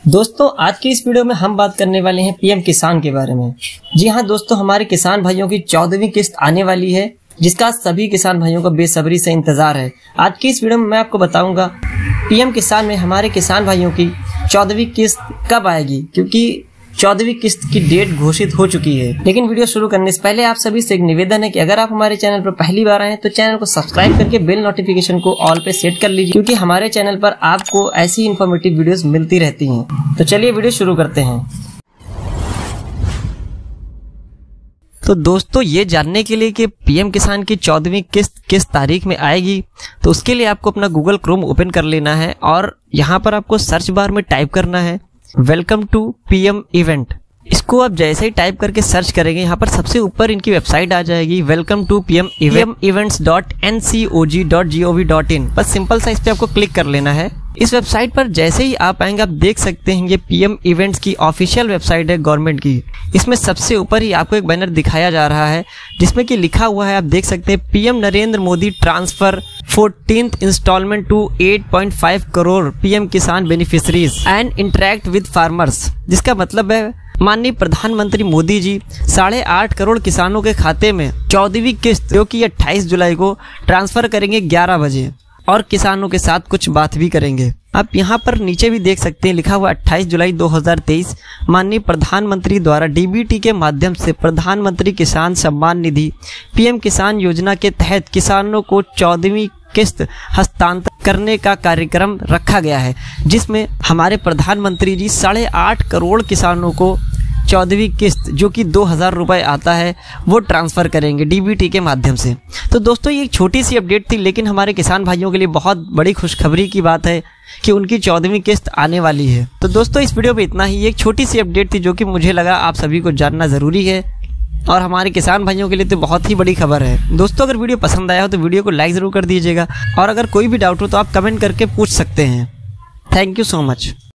दोस्तों आज की इस वीडियो में हम बात करने वाले हैं पीएम किसान के बारे में। जी हाँ दोस्तों, हमारे किसान भाइयों की 14वीं किस्त आने वाली है, जिसका सभी किसान भाइयों को बेसब्री से इंतजार है। आज की इस वीडियो में मैं आपको बताऊंगा पीएम किसान में हमारे किसान भाइयों की 14वीं किस्त कब आएगी, क्योंकि 14वीं किस्त की डेट घोषित हो चुकी है। लेकिन वीडियो शुरू करने से पहले आप सभी से एक निवेदन है कि अगर आप हमारे चैनल पर पहली बार आए हैं तो चैनल को सब्सक्राइब करके बेल नोटिफिकेशन को ऑल पे सेट कर लीजिए, क्योंकि हमारे चैनल पर आपको ऐसी इन्फॉर्मेटिव वीडियोस मिलती रहती हैं। तो चलिए वीडियो शुरू करते हैं। तो दोस्तों, ये जानने के लिए कि पीएम किसान की 14वीं किस्त किस तारीख में आएगी, तो उसके लिए आपको अपना गूगल क्रोम ओपन कर लेना है और यहाँ पर आपको सर्च बार में टाइप करना है वेलकम टू पीएम इवेंट। इसको आप जैसे ही टाइप करके सर्च करेंगे, यहाँ पर सबसे ऊपर इनकी वेबसाइट आ जाएगी वेलकम टू पीएम events.ncog.gov.in। बस सिंपल सा इस पे आपको क्लिक कर लेना है। इस वेबसाइट पर जैसे ही आप आएंगे आप देख सकते हैं ये पीएम इवेंट्स की ऑफिशियल वेबसाइट है गवर्नमेंट की। इसमें सबसे ऊपर ही आपको एक बैनर दिखाया जा रहा है जिसमें कि लिखा हुआ है, आप देख सकते हैं PM Narendra Modi transfer 14th instalment to 8.5 crore PM Kisan beneficiaries and interact with farmers. जिसका मतलब है माननीय प्रधानमंत्री मोदी जी 8.5 करोड़ किसानों के खाते में 14वीं किस्त जो कि 28 जुलाई को ट्रांसफर करेंगे 11 बजे और किसानों के साथ कुछ बात भी करेंगे। आप यहाँ पर नीचे भी देख सकते हैं लिखा हुआ 28 जुलाई 2023 माननीय प्रधानमंत्री द्वारा डीबीटी के माध्यम से प्रधानमंत्री किसान सम्मान निधि पीएम किसान योजना के तहत किसानों को 14वीं किस्त हस्तांतरण करने का कार्यक्रम रखा गया है, जिसमें हमारे प्रधानमंत्री जी 8.5 करोड़ किसानों को 14वीं किस्त जो कि 2000 रुपये आता है वो ट्रांसफ़र करेंगे डीबीटी के माध्यम से। तो दोस्तों, ये एक छोटी सी अपडेट थी, लेकिन हमारे किसान भाइयों के लिए बहुत बड़ी खुशखबरी की बात है कि उनकी 14वीं किस्त आने वाली है। तो दोस्तों, इस वीडियो में इतना ही। एक छोटी सी अपडेट थी जो कि मुझे लगा आप सभी को जानना ज़रूरी है और हमारे किसान भाइयों के लिए तो बहुत ही बड़ी खबर है। दोस्तों, अगर वीडियो पसंद आया हो तो वीडियो को लाइक ज़रूर कर दीजिएगा और अगर कोई भी डाउट हो तो आप कमेंट करके पूछ सकते हैं। Thank you so much.